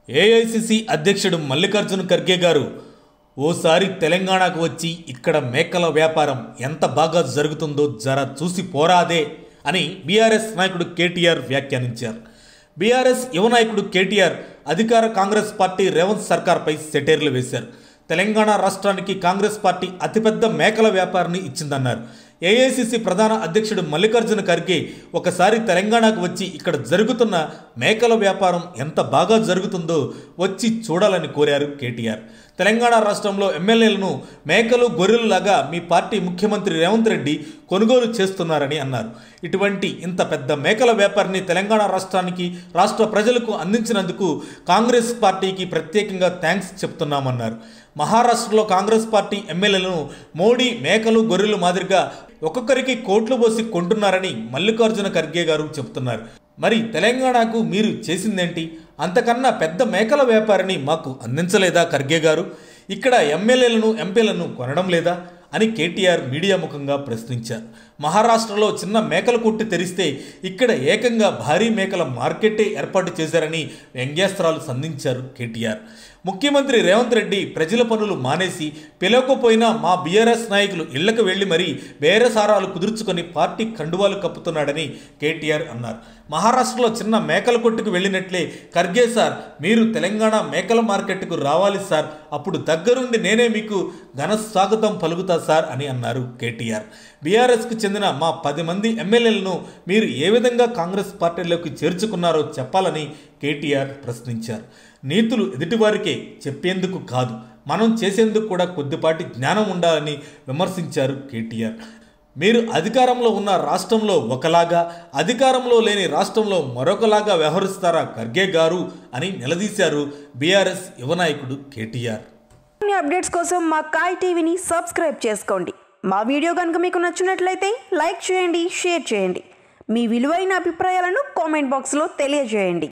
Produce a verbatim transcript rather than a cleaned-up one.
AICC అధ్యక్షుడు మల్లికార్జున ఖర్గే గారు ఓసారి తెలంగాణకు వచ్చి ఇక్కడ మేకల వ్యాపారం ఎంత బాగా జరుగుతుందో జర చూసి పోరాదే అని బీఆర్ఎస్ నాయకుడు కేటీఆర్ వ్యాఖ్యానించారు. బీఆర్ఎస్ యువ నాయకుడు కేటీఆర్ అధికార కాంగ్రెస్ పార్టీ రేవంత్ సర్కార్పై సెటైర్లు వేశారు. తెలంగాణ రాష్ట్రానికి కాంగ్రెస్ పార్టీ అతిపెద్ద మేకల వ్యాపారాన్ని ఇచ్చిందన్నారు. ఏఐసిసి ప్రధాన అధ్యక్షుడు మల్లికార్జున ఖర్గే ఒకసారి తెలంగాణకు వచ్చి ఇక్కడ జరుగుతున్న మేకల వ్యాపారం ఎంత బాగా జరుగుతుందో వచ్చి చూడాలని కోరారు కేటీఆర్. తెలంగాణ రాష్ట్రంలో ఎమ్మెల్యేలను మేకలు గొర్రెలులాగా మీ పార్టీ ముఖ్యమంత్రి రేవంత్ రెడ్డి కొనుగోలు చేస్తున్నారని అన్నారు. ఇటువంటి ఇంత పెద్ద మేకల వ్యాపారాన్ని తెలంగాణ రాష్ట్రానికి రాష్ట్ర ప్రజలకు అందించినందుకు కాంగ్రెస్ పార్టీకి ప్రత్యేకంగా థ్యాంక్స్ చెప్తున్నామన్నారు. మహారాష్ట్రలో కాంగ్రెస్ పార్టీ ఎమ్మెల్యేలను మోడీ మేకలు గొర్రెలు మాదిరిగా ఒక్కొక్కరికి కోట్లు పోసి కొంటున్నారని మల్లికార్జున ఖర్గే గారు చెబుతున్నారు. మరి తెలంగాణకు మీరు చేసిందేంటి? అంతకన్నా పెద్ద మేకల వ్యాపారిని మాకు అందించలేదా ఖర్గే గారు? ఇక్కడ ఎమ్మెల్యేలను ఎంపీలను కొనడం లేదా అని కేటీఆర్ మీడియా ముఖంగా ప్రశ్నించారు. మహారాష్ట్రలో చిన్న మేకల కొట్టు తెరిస్తే ఇక్కడ ఏకంగా భారీ మేకల మార్కెట్టే ఏర్పాటు చేశారని వ్యంగ్యాస్త్రాలు సంధించారు కేటీఆర్. ముఖ్యమంత్రి రేవంత్ రెడ్డి ప్రజల పనులు మానేసి పిలవకపోయినా మా బీఆర్ఎస్ నాయకులు ఇళ్లకు వెళ్లి మరీ బేరసారాలు కుదుర్చుకొని పార్టీ కండువాలు కప్పుతున్నాడని కేటీఆర్ అన్నారు. మహారాష్ట్రలో చిన్న మేకల కొట్టుకు వెళ్ళినట్లే ఖర్గే సార్ మీరు తెలంగాణ మేకల మార్కెట్కు రావాలి సార్, అప్పుడు దగ్గరుండి నేనే మీకు ఘన స్వాగతం పలుకుతా సార్ అని అన్నారు కేటీఆర్. బీఆర్ఎస్కు చెందిన మా పది మంది ఎమ్మెల్యేలను మీరు ఏ విధంగా కాంగ్రెస్ పార్టీలోకి చేర్చుకున్నారో చెప్పాలని కేటీఆర్ ప్రశ్నించారు. నీతులు ఎదుటివారికే చెప్పేందుకు కాదు, మనం చేసేందుకు కూడా కొద్దిపాటి జ్ఞానం ఉండాలని విమర్శించారు కేటీఆర్. మీరు అధికారంలో ఉన్న రాష్ట్రంలో ఒకలాగా, అధికారంలో లేని రాష్ట్రంలో మరొకలాగా వ్యవహరిస్తారా ఖర్గే గారు అని నిలదీశారు బీఆర్ఎస్ యువ నాయకుడు కేటీఆర్. అప్డేట్స్ కోసం మా కాయ్ టీవీని సబ్స్క్రైబ్ చేసుకోండి. మా వీడియో కనుక మీకు నచ్చినట్లయితే లైక్ చేయండి, షేర్ చేయండి. మీ విలువైన అభిప్రాయాలను కామెంట్ బాక్స్లో తెలియజేయండి.